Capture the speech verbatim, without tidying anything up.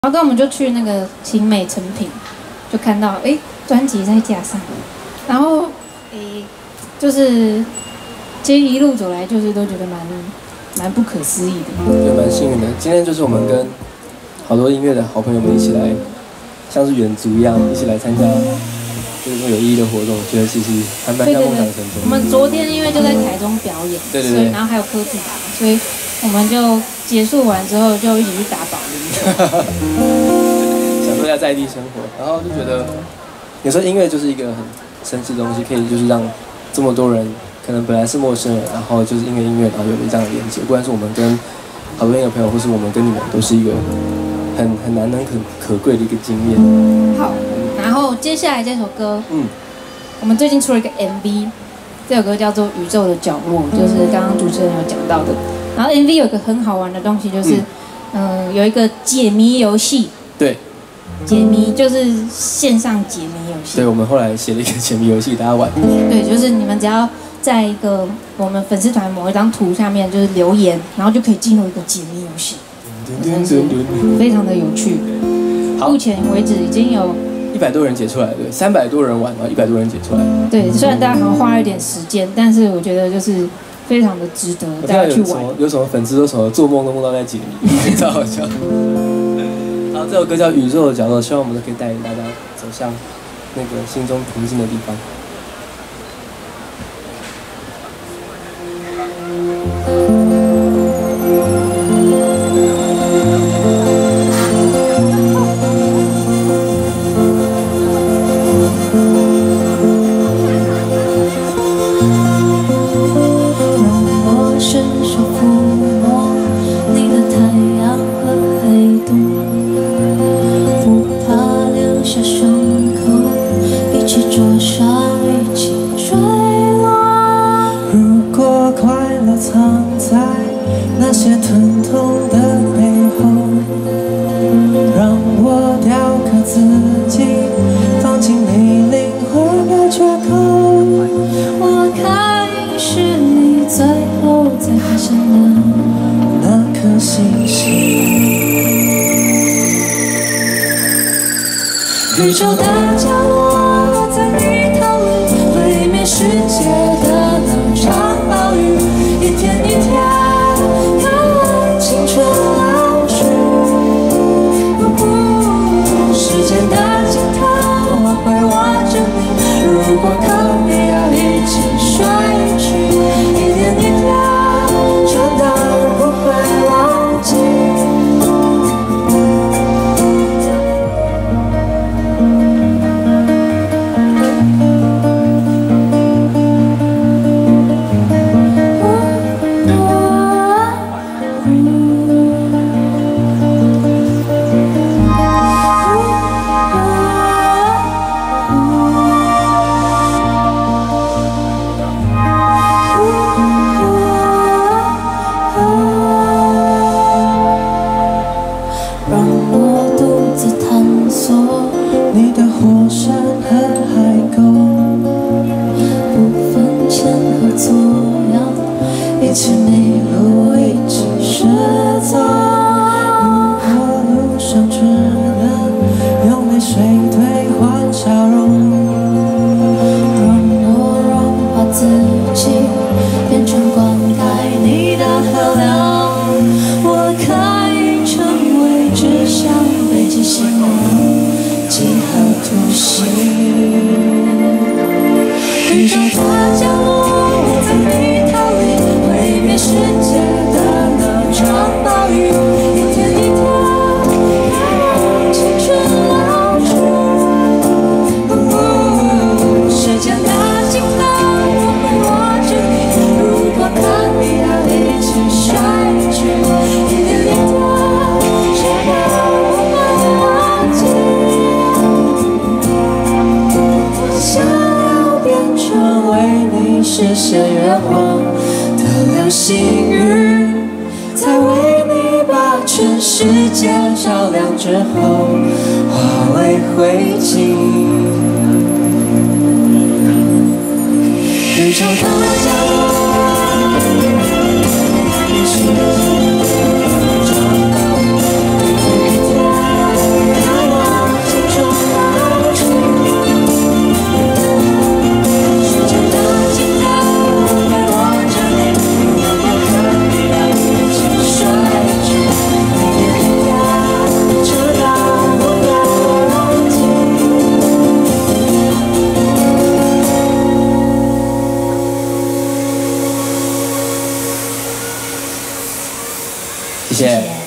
然后跟我们就去那个晴美成品，就看到哎专辑在架上，然后哎就是其实一路走来就是都觉得蛮蛮不可思议的， 对，蛮幸运的。今天就是我们跟好多音乐的好朋友们一起来，像是远足一样，一起来参加就是这么有意义的活动，我觉得其实还蛮像梦想成真。 我们昨天因为就在台中表演， 对对对， 然后还有科技打，所以我们就结束完之后就一起去打保龄。 享受一下在地生活，然后就觉得有时候音乐就是一个很神奇的东西，可以就是让这么多人可能本来是陌生人，然后就是因为音乐，然后有了这样的连接。不管是我们跟好多音乐朋友，或是我们跟你们，都是一个很很难能可可贵的一个经验。 好，然后接下来这首歌， 嗯， 我们最近出了一个 M V， 这首歌叫做《宇宙的角落》，就是刚刚主持人有讲到的。然后 M V 有一个很好玩的东西，就是。嗯嗯，有一个解谜游戏。 对， 解谜就是线上解谜游戏。 对，我们后来写了一个解谜游戏，大家玩。 对，就是你们只要在一个我们粉丝团某一张图下面就是留言，然后就可以进入一个解谜游戏，非常的有趣。目前为止已经有一百多人解出来，对，三百多人玩，然后一百多人解出来。 对，虽然大家可能花了一点时间，但是我觉得就是非常的值得大家去玩。 有什么粉丝都什么做梦都梦到在解谜，超好笑。然后这首歌叫《宇宙的角落》，希望我们都可以带领大家走向那个心中平静的地方。 藏在那些疼痛的背后，让我雕刻自己，放进你灵魂的缺口。 我看是你最后才发现的那颗星星。 宇宙的角落，在你逃离毁灭世界的那场暴雨。一天一天，看青春老去。时间的尽头，我会握着你。如果可以，要一起睡去。一天一天，真的不会忘记。 你的火山和海沟， 不分前后左右， 一起迷路，一起失踪。如果路上只能用泪水兑换笑容， 让我融化自己，变成灌溉你的河流。我可以成为指向北极星的几何图形。宇宙的角落，我在你逃离毁灭世界的那场暴雨。一天一天，让青春老去。时间的尽头，我会握着你。如果可以，要一起睡去。一天一天，直到我们忘记。我想要变成为你实现愿望的流星雨，在为你把全世界照亮之后，化为灰烬。宇宙的角落。 谢谢。